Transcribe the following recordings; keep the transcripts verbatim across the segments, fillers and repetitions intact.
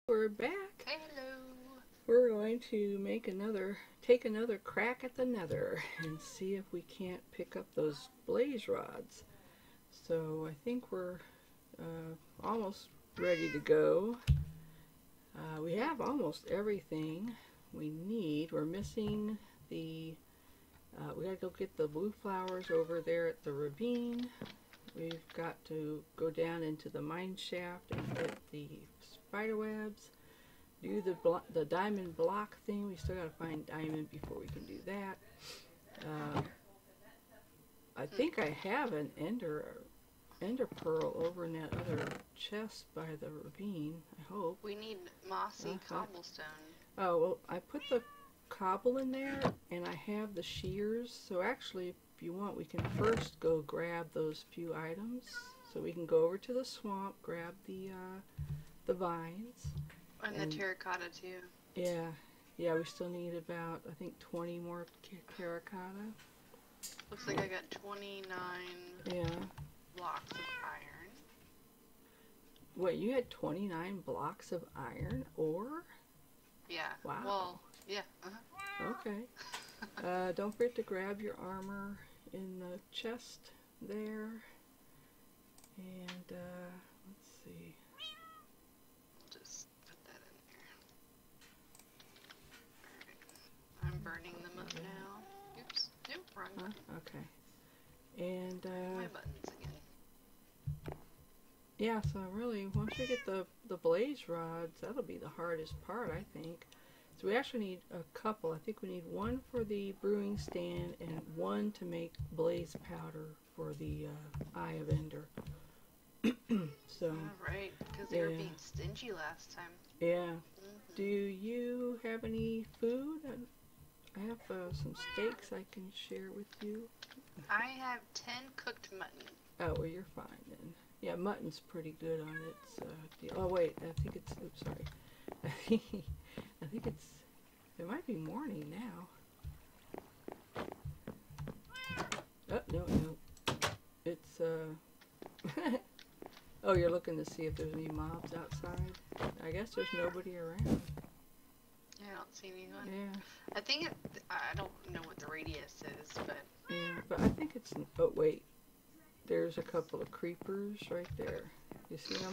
We're back. Hello. We're going to make another, take another crack at the nether and see if we can't pick up those blaze rods. So I think we're uh, almost ready to go. Uh, we have almost everything we need. We're missing the, uh, we gotta go get the blue flowers over there at the ravine. We've got to go down into the mine shaft and get the spider webs. Do the the diamond block thing. We still gotta find diamond before we can do that. Uh, I think I have an ender ender pearl over in that other chest by the ravine. I hope. We need mossy uh-huh. cobblestone. Oh well, I put the cobble in there, and I have the shears. So actually, if you want, we can first go grab those few items. So we can go over to the swamp, grab the uh, the vines. And, and the terracotta too. Yeah, yeah, we still need about, I think, twenty more terracotta. Looks like I got twenty-nine yeah. blocks of iron. Wait, you had twenty-nine blocks of iron ore? Yeah. Wow. Well, yeah. Uh-huh. Okay. uh, don't forget to grab your armor in the chest there. And, uh, let's see. I'm burning them up now. Oops. Nope, wrong button. Huh? Okay. And, uh... my buttons again. Yeah, so really, once we get the, the blaze rods, that'll be the hardest part, I think. So we actually need a couple. I think we need one for the brewing stand and one to make blaze powder for the uh, Eye of Ender. So... Alright, because they yeah. were being stingy last time. Yeah. Mm-hmm. Do you have any food? I have uh, some steaks I can share with you. I have ten cooked mutton. Oh, well, you're fine then. Yeah, mutton's pretty good on its uh, deal. Oh, wait, I think it's, oops, sorry. I think it's, it might be morning now. Oh, no, no. It's, uh, oh, you're looking to see if there's any mobs outside? I guess there's nobody around. Yeah, I don't see anyone. Yeah. I think it, I don't know what the radius is, but... Yeah, but I think it's, oh wait, there's a couple of creepers right there. You see them?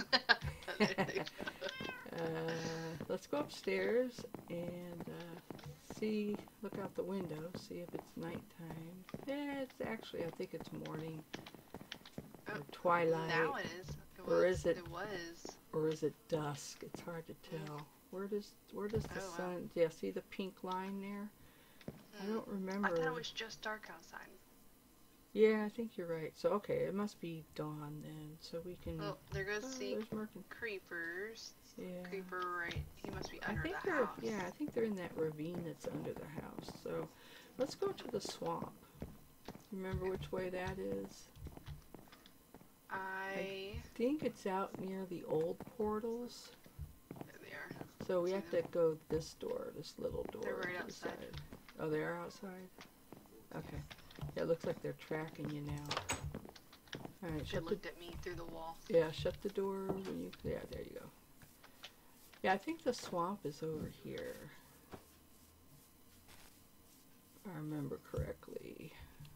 uh, let's go upstairs and uh, see, look out the window, see if it's nighttime. Yeah, it's actually, I think it's morning. Oh, or twilight. Now it is. It was, or is it, it was. Or is it dusk? It's hard to tell. Where does, where does the oh, sun, wow. yeah, see the pink line there? I don't remember. I thought it was just dark outside. Yeah, I think you're right. So, okay, it must be dawn then, so we can... Oh, there goes oh, the there's creepers. Yeah. Creeper, right. He must be I under think the they're, house. yeah, I think they're in that ravine that's under the house. So, let's go to the swamp. Remember which way that is? I... I think it's out near the old portals. There they are. So we have to go this door, this little door. They're right to the outside. side. Oh, they are outside? Okay. Yeah, it looks like they're tracking you now. Alright, She shut the, looked at me through the wall. yeah, shut the door when you, yeah, there you go. Yeah, I think the swamp is over here. If I remember correctly.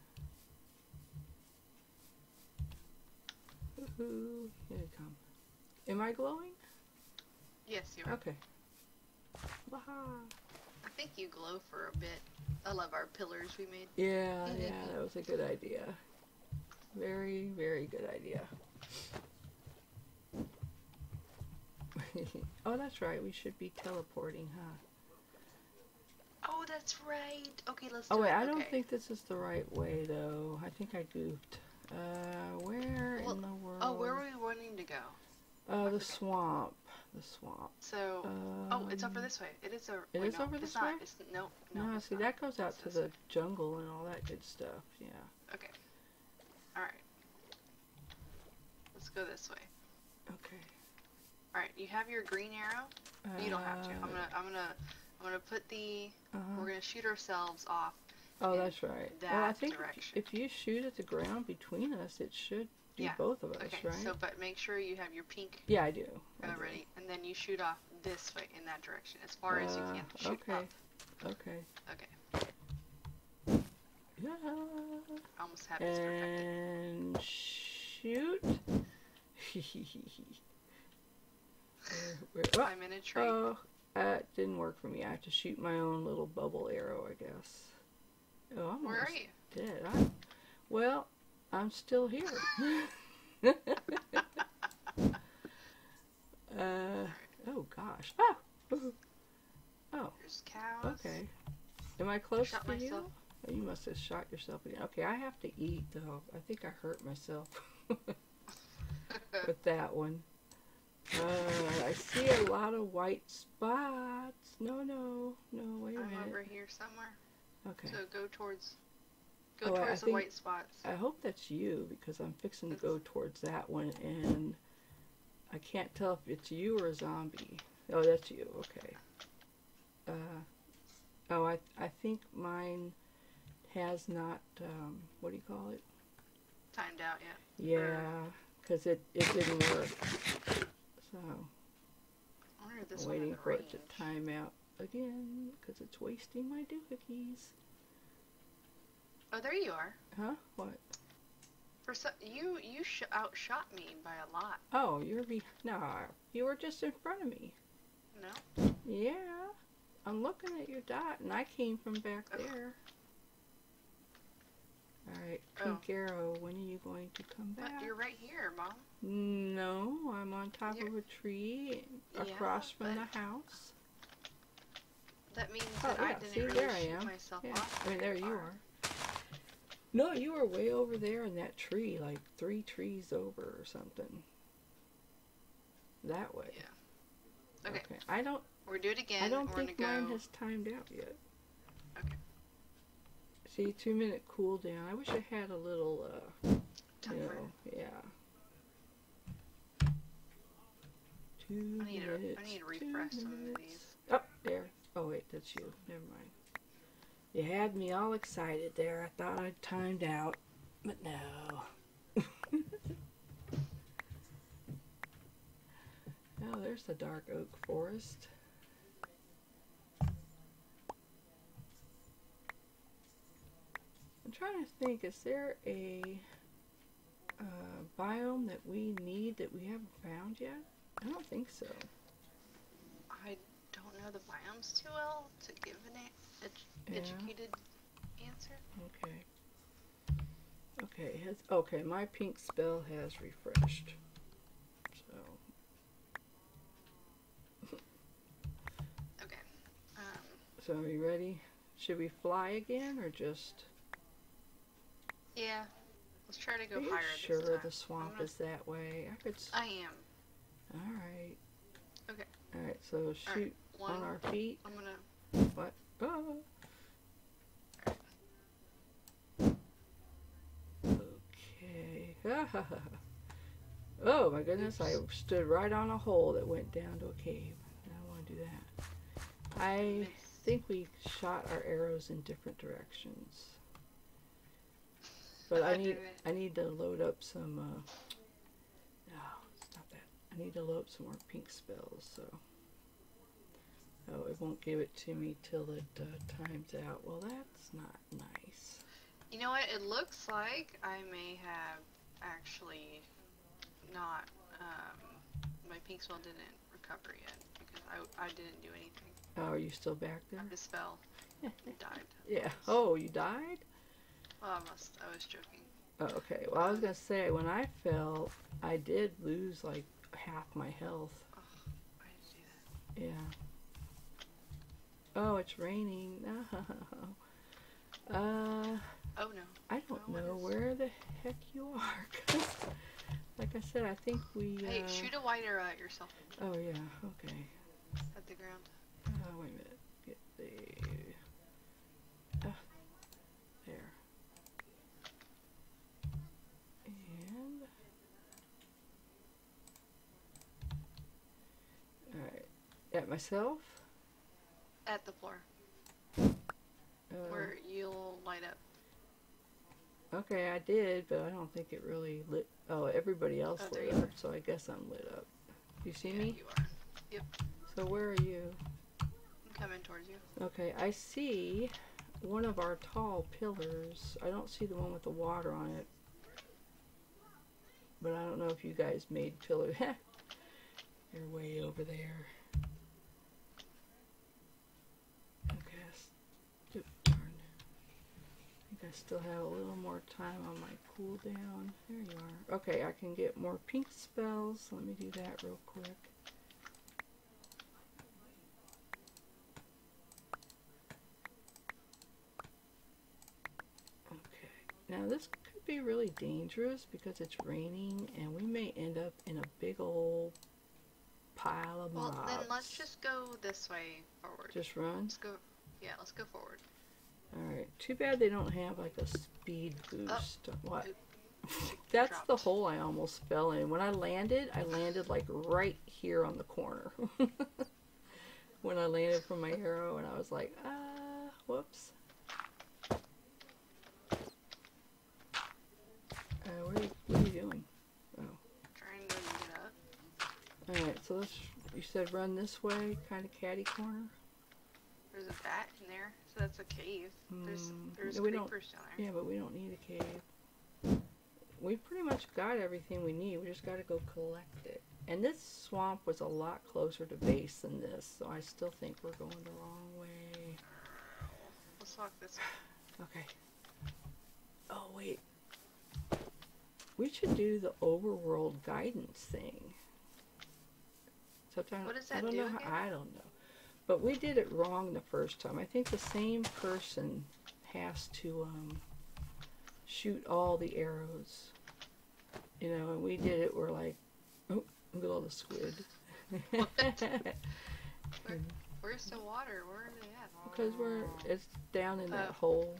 Woohoo, here they come. Am I glowing? Yes, you are. Okay. Waha. I think you glow for a bit. I love our pillars we made. Yeah, yeah, that was a good idea. Very, very good idea. Oh, that's right. We should be teleporting, huh? Oh, that's right. Okay, let's Oh, do wait. it. I don't okay. think this is the right way, though. I think I goofed. Uh, where well, in the world? Oh, where were we wanting to go? Uh, the swamp. The swamp. So, um, oh, it's over this way. It is over. It wait, is no, over it's this not. way? It's, no, no. No, it's see, not. that goes out It's to this the way. jungle and all that good stuff. Yeah. Okay. All right. Let's go this way. Okay. All right. You have your green arrow. Uh, You don't have to. I'm gonna. I'm gonna. I'm gonna put the. Uh-huh. We're gonna shoot ourselves off. Oh, that's right. That well, I think direction. if, if you shoot at the ground between us, it should do Yeah. both of us, Okay. right? So, but make sure you have your pink Yeah, I do. I uh, do. ready, and then you shoot off this way, in that direction, as far as you can. Shoot okay. up. Okay. Okay. Yeah. I almost have this perfected. And shoot. Where- where- oh, I'm in a tree. oh, that didn't work for me. I have to shoot my own little bubble arrow, I guess. Oh, I'm Where are almost you? dead. I, well, I'm still here. uh, oh gosh. Oh, ooh. Oh, There's cows. okay. Am I close Shot to myself. you? Oh, you must have shot yourself again. Okay, I have to eat though. I think I hurt myself with that one. Uh, I see a lot of white spots. No, no, no. Wait a I'm minute. over here somewhere. Okay. So go towards, go Oh, I towards the think- white spots. I hope that's you because I'm fixing to go towards that one and I can't tell if it's you or a zombie. Oh, that's you. Okay. Uh, oh, I I think mine has not. Um, what do you call it? Timed out yet. Yeah, because it it didn't work. So I wonder if this I'm one waiting has a for it to range. time out again because it's wasting my doohickeys. Oh, there you are. Huh? What? For so, you, you sh outshot me by a lot. Oh, you're be no, you were just in front of me. No. Yeah, I'm looking at your dot, and I came from back Oh. there. All right, Oh. Pink Arrow, when are you going to come But back? you're right here, Mom. No, I'm on top You're- of a tree Yeah, across from but- the house. That means Oh, that I yeah, didn't see, really there I shoot am. myself Yeah, off. I mean, there very you far. are. No, you were way over there in that tree, like three trees over or something. That way. Yeah. Okay. I don't. We're do it again. I don't We're think gonna mine go. has timed out yet. Okay. See, two minute cooldown. I wish I had a little, uh, you Timer. know, yeah. Two I need to. minutes. I need to two refresh some of minutes. these. Oh, there. Oh, wait, that's you. Never mind. You had me all excited there. I thought I'd timed out, but no. Oh, there's the dark oak forest. I'm trying to think, is there a uh, biome that we need that we haven't found yet? I don't think so. I don't know the biomes too well to give an a- ed Yeah. educated answer. Okay. Okay, has, okay, my pink spell has refreshed. So, Okay. Um. so are you ready? Should we fly again or just... Yeah. Let's try to go Are you higher sure this time. the swamp I'm gonna- is that way? I could... s- I am. Alright. Okay. Alright, so shoot One. on our feet. I'm gonna. What? Oh. Okay. Oh my goodness, I stood right on a hole that went down to a cave. I don't want to do that. I Miss. think we shot our arrows in different directions. But I I need did it. I need to load up some uh no, stop that. I need to load up some more pink spells, so oh, it won't give it to me till it uh, times out. Well, that's not nice. You know what? It looks like I may have actually not. Um, my pink spell didn't recover yet because I, I didn't do anything. Oh, are you still back there? The spell died. Yeah. Oh, you died? Well, I must. I was joking. Oh, okay. Well, I was gonna say when I fell, I did lose like half my health. Oh, I didn't do that. Yeah. Oh, it's raining. No. Uh, Oh no. I don't Oh, it know is. where the heck you are. 'Cause like I said, I think we. Uh, Hey, shoot a white arrow at yourself Oh yeah. Okay. at the ground. Uh, wait a minute. Get the. Uh, there. And. Alright. At myself? At the floor Uh, where you'll light up. okay, I did, but I don't think it really lit. Oh, everybody else Oh, there lit you up, so I guess I'm lit up. You see Yeah, me? you are. So where are you? I'm coming towards you. Okay, I see one of our tall pillars. I don't see the one with the water on it. But I don't know if you guys made pillars. You're way over there. Okay, I st- darn. I think I still have a little more time on my cooldown. There you are. Okay, I can get more pink spells. Let me do that real quick. Now this could be really dangerous because it's raining and we may end up in a big old pile of Well, mobs. then let's just go this way forward. Just run? Let's go, yeah, let's go forward. Alright, too bad they don't have like a speed boost. Oh. What? Oop. That's Dropped. the hole I almost fell in. When I landed, I landed like right here on the corner. When I landed from my arrow and I was like, ah, whoops. Uh, what, are you, what are you doing? Oh. Trying to get up. Alright, so let's, you said run this way, kind of catty corner? There's a bat in there, so that's a cave. There's Mm, there's we don't- creepers down there. Yeah, but we don't need a cave. We pretty much got everything we need, we just gotta go collect it. And this swamp was a lot closer to base than this, so I still think we're going the wrong way. Let's walk this way. Okay. Oh, wait. We should do the overworld guidance thing. Sometimes, What does I that don't do know again? how, I don't know. But we did it wrong the first time. I think the same person has to um, shoot all the arrows. You know, and we did it, we're like, oh, look at all the squid. Where, where's the water? Where are they at? Because we're, it's down in that Oh. hole.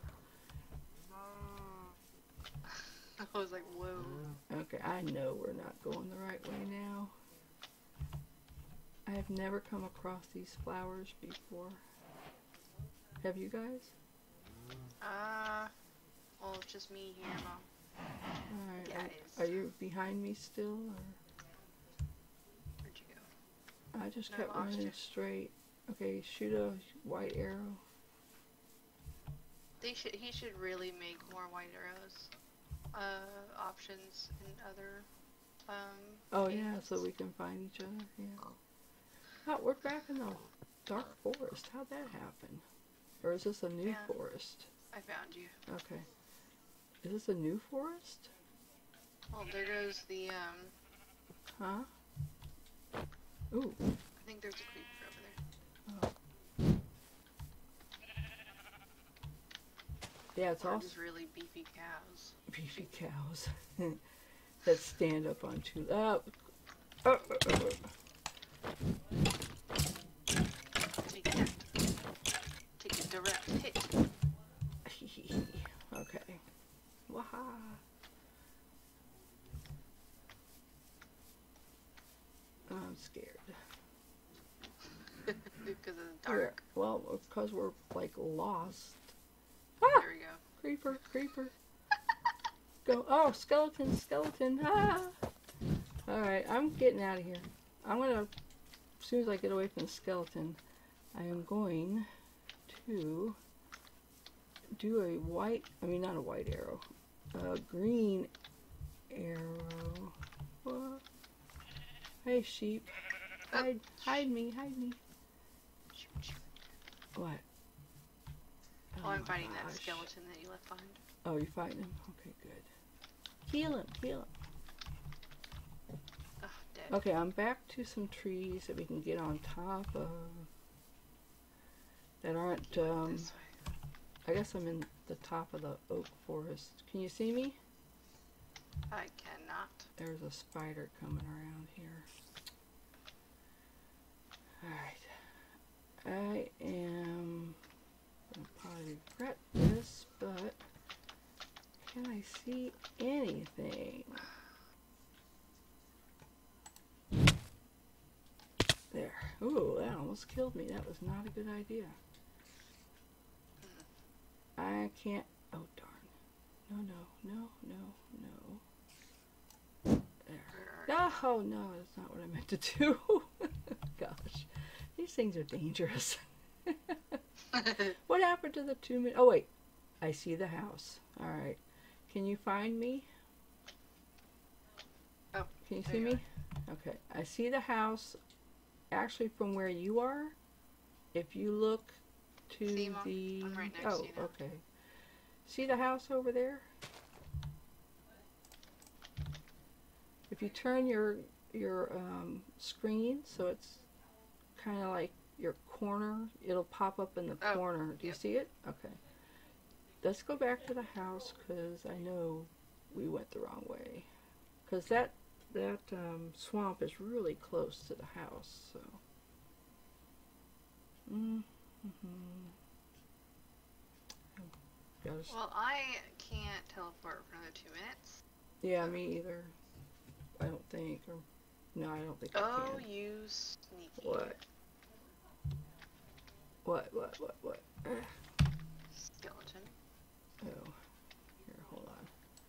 I was like, whoa. Okay, I know we're not going the right way now. I have never come across these flowers before. Have you guys? Uh, well, it's just me here, Mom. Alright, Yeah, are, it is. are you behind me still? Or? Where'd you go? I just I kept lost running you. straight. Okay, shoot a white arrow. They should. He should really make more white arrows. Uh, options in other. Um. Oh yeah, games. so we can find each other. Yeah. Oh, we're back in the dark forest. How'd that happen? Or is this a new Yeah. forest? I found you. Okay. Is this a new forest? Well, there goes the um. Huh? Ooh. I think there's a creeper over there. Oh. Yeah, it's Or also just really beefy cows. beefy cows that stand up on two. Uh, uh, uh, uh. Take that. Take a direct hit. Okay. Waha. I'm scared. Because of the We're- dark. Well, because we're like lost. Ah! There we go. Creeper, creeper. Go. Oh, skeleton, skeleton. Ah! Alright, I'm getting out of here. I'm gonna, as soon as I get away from the skeleton, I am going to do a white, I mean not a white arrow, a green arrow. What? Hey sheep, hide, hide me, hide me. What? Oh, I'm my fighting that gosh. skeleton that you left behind. Oh, you're fighting him? Okay, good. Heal him, heal him. Oh, dead. Okay, I'm back to some trees that we can get on top of. That aren't, um, This way. I guess I'm in the top of the oak forest. Can you see me? I cannot. There's a spider coming around here. Alright. I am gonna probably regret this, but can I see anything? There. Ooh, that almost killed me. That was not a good idea. I can't. Oh, darn. No, no, no, no, no. There. Where are you? Oh, no, that's not what I meant to do. Gosh. These things are dangerous. What happened to the two minutes? Oh, wait. I see the house. All right. Can you find me? Oh, can you there see you me? Okay. I see the house actually from where you are. If you look to See, Mom? the... I'm right next oh, to you now. okay. See the house over there? If you turn your your um, screen so it's kind of like your corner, it'll pop up in the Oh, corner. Do you yep. see it? Okay. Let's go back to the house because I know we went the wrong way. Because that, that um, swamp is really close to the house. So. Mm-hmm. Well, I can't teleport for another two minutes. Yeah, so. me either. I don't think. Or, no, I don't think oh, I can. you sneaky. What? What, what, what, what? Skeleton. Oh. Here, hold on.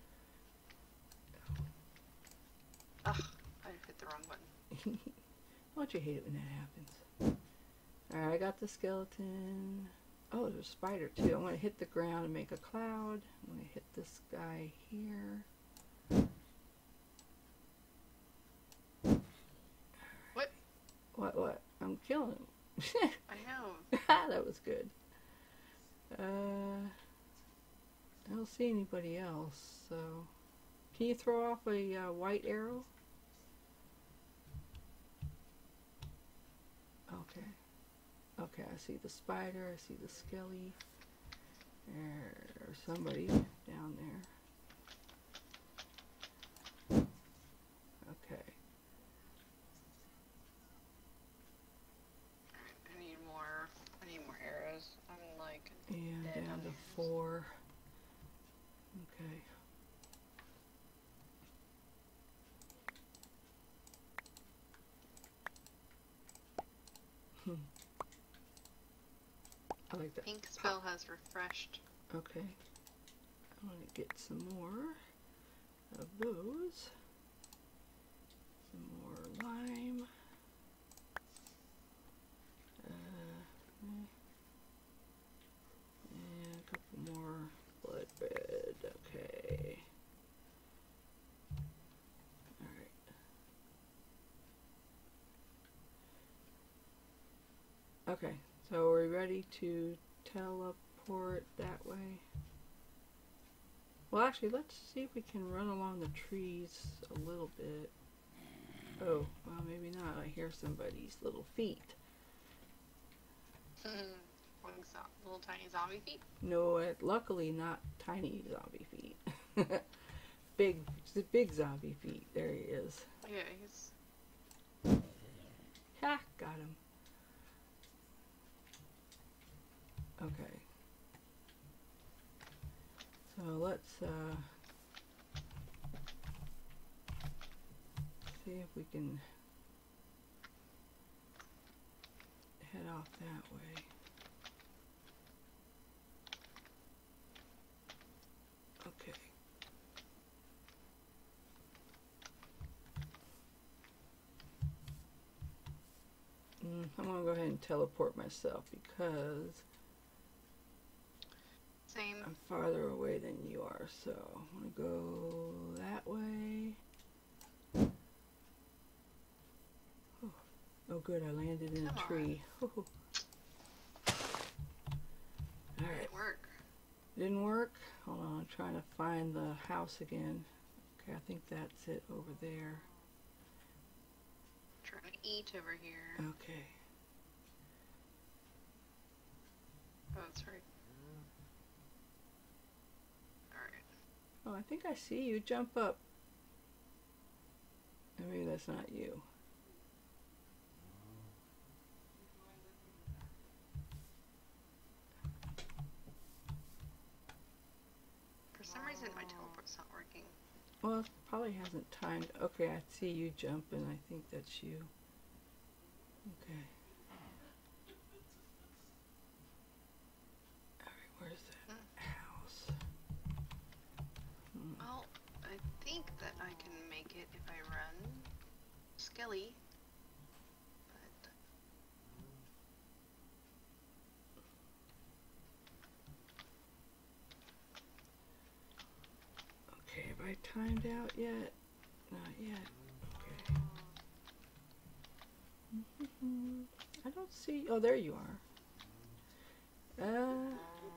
Ugh, I hit the wrong button. Don't you hate it when that happens? Alright, I got the skeleton. Oh, there's a spider too. I'm going to hit the ground and make a cloud. I'm going to hit this guy here. What? What, what? I'm killing him. I know. That was good. Uh, I don't see anybody else, so... Can you throw off a uh, white arrow? Okay. Okay, I see the spider, I see the skelly. There's somebody down there. Okay. I need more. I need more arrows. I'm like. And dead down on to arrows. four. Okay. Hmm. I like that. Pink spell has refreshed. Okay. I want to get some more of those. Some more lime. Uh, and a couple more blood red. Okay. Alright. Okay, so are we ready to teleport that way? Well, actually, let's see if we can run along the trees a little bit. Oh, well, maybe not. I hear somebody's little feet. Little tiny zombie feet. No, it, luckily not tiny zombie feet. big, big zombie feet. There he is. Yeah, he's. Ha! Got him. Okay. So let's uh, see if we can head off that way. Okay. Mm, I'm going to go ahead and teleport myself because Same. I'm farther away than you are, so I'm going to go that way. Oh, oh good, I landed in Come a on. tree. Alright. Didn't work. Didn't work? Hold on, I'm trying to find the house again. Okay, I think that's it over there. Trying to eat over here. Okay. Oh, that's right. Alright. Oh, I think I see you. Jump up. Oh, maybe that's not you. For some reason, my teleport's not working. Well, it probably hasn't timed. Okay, I see you jumping. I think that's you. Okay. Alright, where's that house? Hmm. Well, I think that I can make it if I run Skelly. But I timed out yet? Not yet. Okay. I don't see. Oh, there you are. Uh.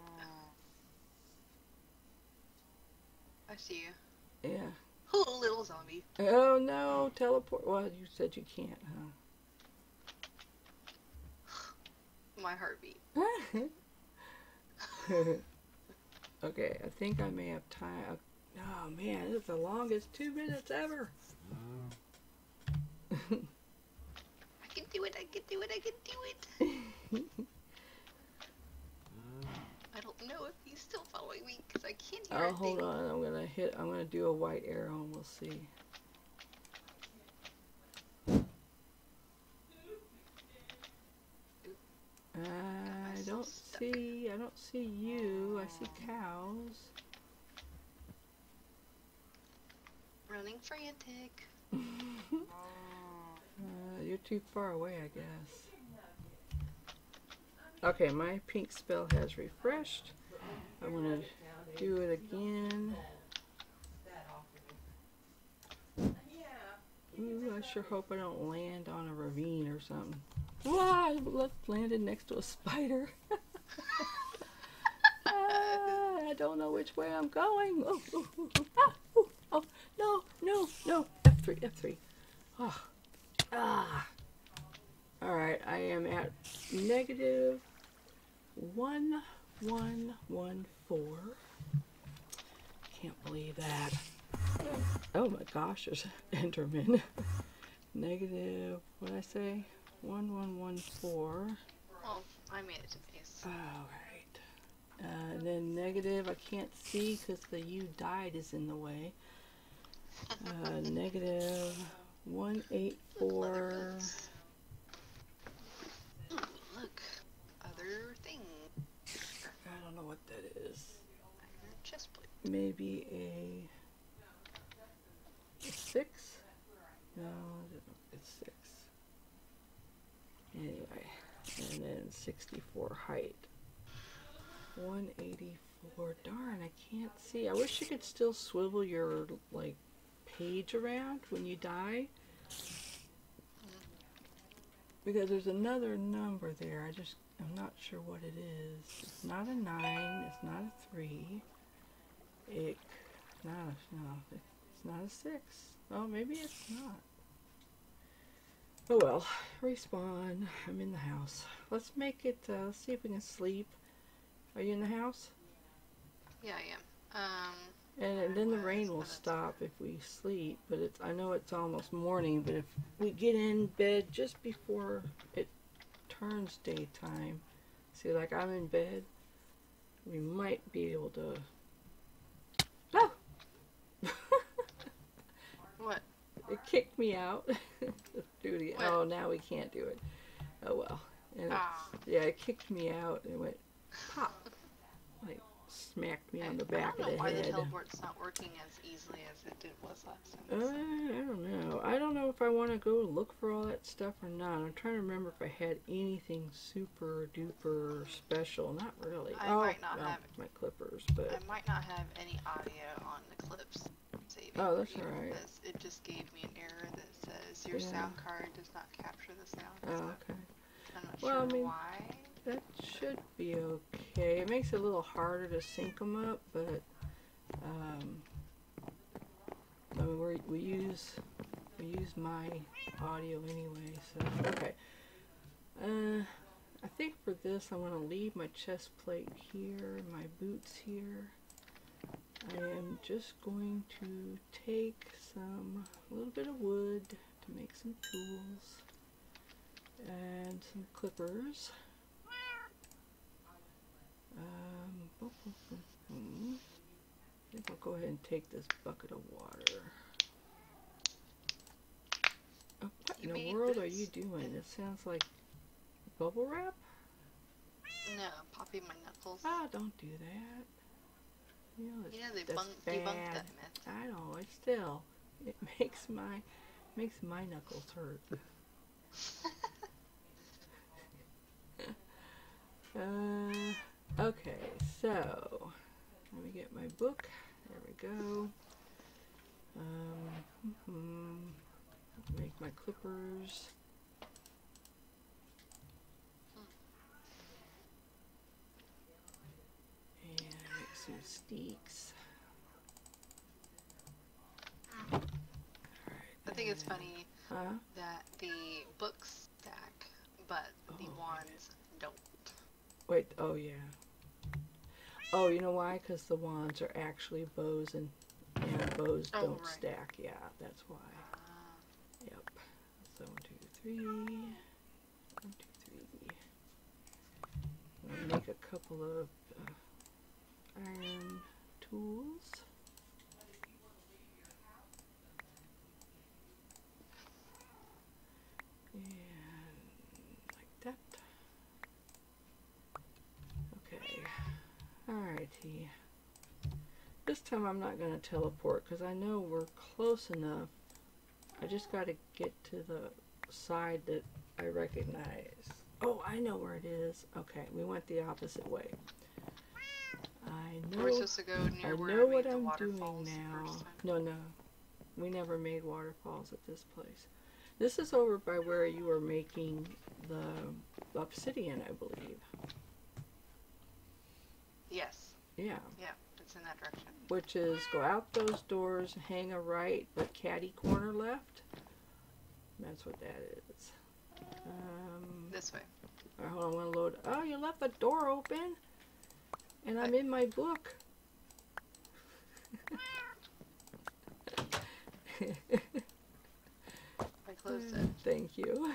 I see you. Yeah. Oh, little zombie. Oh no, teleport. Well, you said you can't, My heartbeat. huh? Okay, I think I may have time. Oh man, this is the longest two minutes ever. I can do it, I can do it, I can do it. I don't know if he's still following me because I can't hear Oh, a hold thing. on. I'm gonna hit. I'm gonna do a white arrow, and we'll see. I don't stuck. see. I don't see you. I see cows. Running frantic. Uh, you're too far away, I guess. Okay, my pink spell has refreshed. I'm gonna do it again. Ooh, I sure hope I don't land on a ravine or something. Wow, I landed next to a spider. Ah, I don't know which way I'm going. Oh, oh, oh, oh, ah, oh, oh, no, no, no. F three, F three. Oh, ah. Alright, I am at negative one one one four. Can't believe that. Oh my gosh, there's Enderman. Negative, what did I say? one one one four. Well, I made it to base. Alright. Uh, and then negative, I can't see because the you died is in the way. Uh, negative one eight four. Ooh, look. Other thing. I don't know what that is. Iron chest plate. Maybe a, a six? No, it's six. Anyway, and then sixty-four height. one eighty-four. Darn, I can't see. I wish you could still swivel your like page around when you die. Because there's another number there. I just, I'm not sure what it is. It's not a nine. It's not a three. It, not a, no, it's not a six. Oh, maybe it's not. Oh well, respawn. I'm in the house. Let's make it, uh, let's see if we can sleep. Are you in the house? Yeah, I am. Um, And, and then the was, rain will but it's- stop if we sleep, but it's, I know it's almost morning, but if we get in bed just before it turns daytime, see, like I'm in bed, we might be able to... Oh! What? It kicked me out. Do it again. What? Oh, now we can't do it. Oh well. And it, Ah. yeah, it kicked me out and it went pop. Like smacked me on the back I of don't know the why head. the teleport's not working as easily as it did was last Uh, time. I don't know. I don't know if I want to go look for all that stuff or not. I'm trying to remember if I had anything super duper special. Not really. I oh, might not well, have my clippers, but I might not have any audio on the clips saving. Oh, that's for you alright. because it just gave me an error that says your Yeah. sound card does not capture the sound. oh, so okay. I'm not Well, I sure mean- why. That should be okay. It makes it a little harder to sync them up, but um, I mean, we we use we use my audio anyway, so okay. Uh, I think for this, I want to leave my chest plate here, my boots here. I am just going to take some a little bit of wood to make some tools and some clippers. Um, boom, boom, boom, boom. I think I'll go ahead and take this bucket of water. Oh, what You in the made world are boots you doing? and- It sounds like bubble wrap? No, popping my knuckles. Ah, don't do that. You know, you know they that's bunk, debunked bad. that myth. I know, it's still, it makes my, makes my knuckles hurt. uh, okay, so, let me get my book. There we go. Um, hmm, make my clippers. And make some steaks. I think it's funny Huh? that the books stack, but the Oh, wands don't. Wait, oh yeah. Oh, you know why? Because the wands are actually bows and, and bows Oh, don't right. stack. Yeah, that's why. Ah. Yep. So one, two, three. One, two, three. I'm gonna make a couple of uh, iron tools. And like that. Okay. Alrighty. This time I'm not going to teleport because I know we're close enough. I just got to get to the side that I recognize. Oh, I know where it is. Okay, we went the opposite way. I know. We're supposed to go near I where know I what made the I'm waterfalls doing the now. first time. No, no. We never made waterfalls at this place. This is over by where you were making the obsidian, I believe. Yes. Yeah. Yeah, it's in that direction. Which is go out those doors, hang a right, but caddy corner left. That's what that is. Um, This way. Alright, hold on, I'm gonna load. Oh, you left the door open, and I'm in my book. I closed it. Thank you.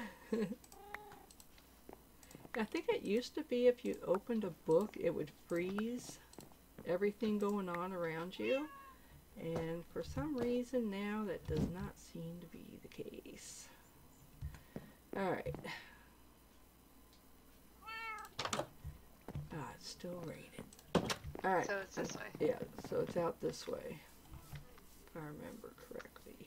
I think it used to be if you opened a book, it would freeze everything going on around you. And for some reason now, that does not seem to be the case. Alright. Ah, it's still raining. Alright. So it's this way. Yeah, so it's out this way. If I remember correctly.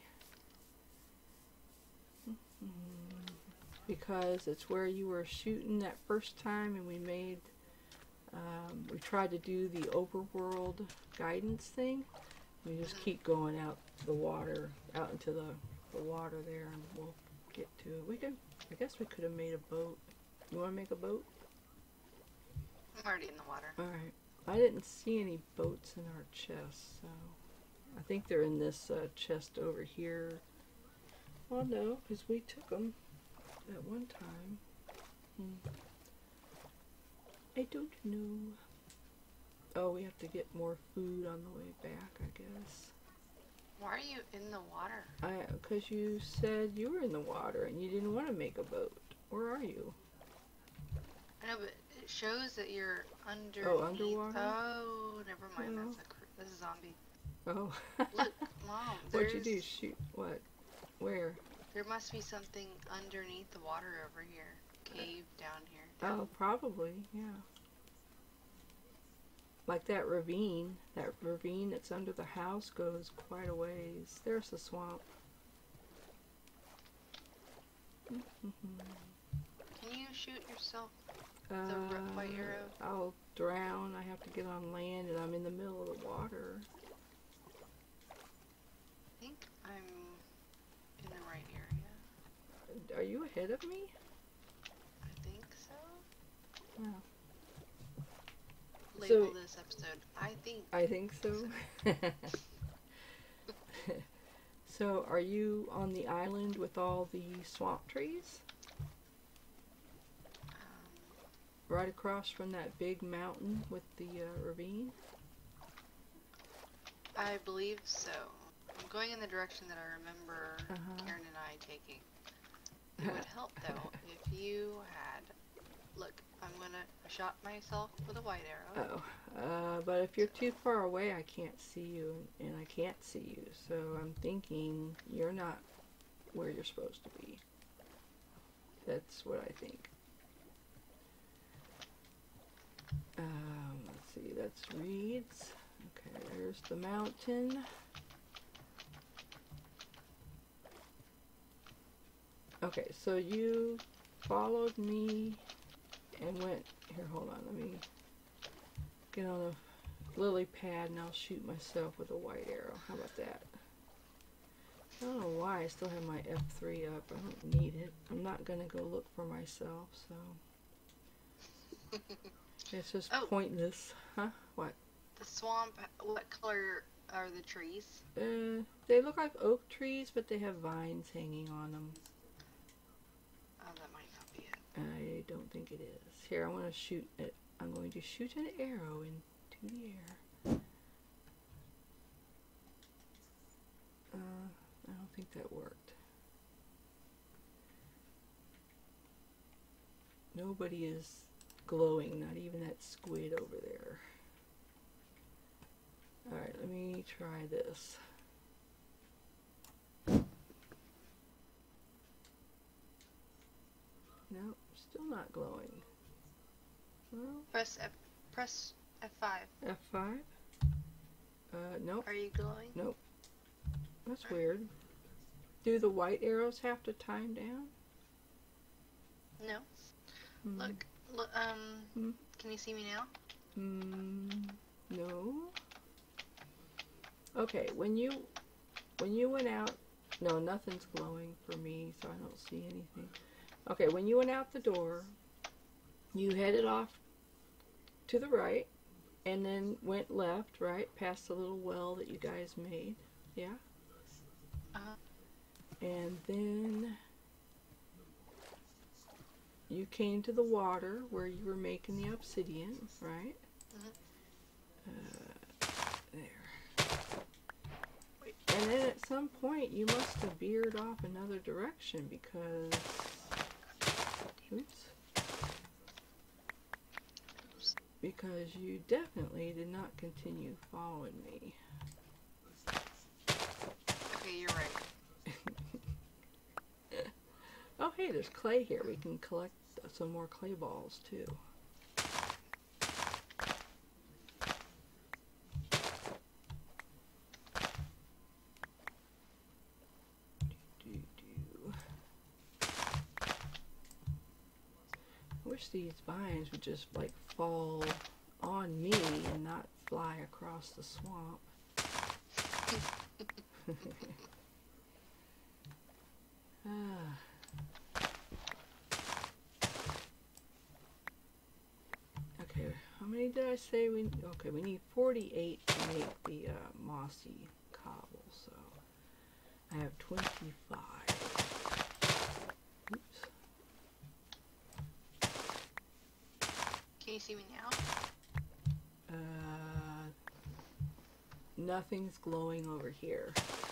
Mm-hmm. Because it's where you were shooting that first time and we made, um, we tried to do the overworld guidance thing. We just keep going out the water, out into the, the water there, and we'll get to it. We could, I guess we could have made a boat. You want to make a boat? I'm already in the water. Alright. I didn't see any boats in our chest, so I think they're in this uh, chest over here. Well, no, because we took them at one time. Hmm. I don't know. Oh, we have to get more food on the way back, I guess. Why are you in the water? I, because you said you were in the water and you didn't want to make a boat. Where are you? I know, but it shows that you're under. Oh, underwater? Oh, never mind. Oh. That's a cr- that's a zombie. Oh. Look, Mom. What'd you do? there's- Shoot. What? Where? There must be something underneath the water over here. Cave down here. Oh, probably, yeah. Like that ravine, that ravine that's under the house goes quite a ways. There's the swamp. Mm-hmm. Can you shoot yourself? Uh, The ro- white arrow? I'll drown. I have to get on land and I'm in the middle of the water. I think I'm in the right area. Are you ahead of me? I think so. Wow. Label So- this episode. I think. I think so. So, are you on the island with all the swamp trees? Um, Right across from that big mountain with the uh, ravine? I believe so. I'm going in the direction that I remember Uh-huh. Karen and I taking. It would help though if you had. Look, I'm gonna. I shot myself with a white arrow. Oh, uh, but if you're too far away, I can't see you, and I can't see you. So I'm thinking you're not where you're supposed to be. That's what I think. Um, let's see, that's reeds. Okay, there's the mountain. Okay, so you followed me and went, here, hold on, let me get on a lily pad and I'll shoot myself with a white arrow. How about that? I don't know why I still have my F three up. I don't need it. I'm not gonna go look for myself, so it's just Oh. pointless. Huh? What? The swamp, what color are the trees? Uh, they look like oak trees, but they have vines hanging on them. Oh, that might not be it. I don't think it is. Here, I want to shoot it. I'm going to shoot an arrow into the air. Uh, I don't think that worked. Nobody is glowing, not even that squid over there. Alright, let me try this. Nope, still not glowing. Well, Press F. Press F five. F five? Uh, nope. Are you glowing? Nope. That's weird. Do the white arrows have to time down? No. Hmm. Look. Look. Um. Hmm. Can you see me now? Hmm. No. Okay, when you when you went out, no, nothing's glowing for me, so I don't see anything. Okay, when you went out the door, you headed off to the right, and then went left, right, past the little well that you guys made. Yeah? Uh-huh. And then you came to the water where you were making the obsidian, right? Mhm. Uh, there. And then at some point you must have veered off another direction because... Oops. Because you definitely did not continue following me. Okay, you're right. Oh, hey, there's clay here. We can collect some more clay balls, too. I wish these vines would just, like, fall on me and not fly across the swamp. ah. Okay, how many did I say we... Okay, we need forty-eight to make the uh, mossy cobble, so... I have twenty-five. Oops. Can you see me now? Uh, nothing's glowing over here.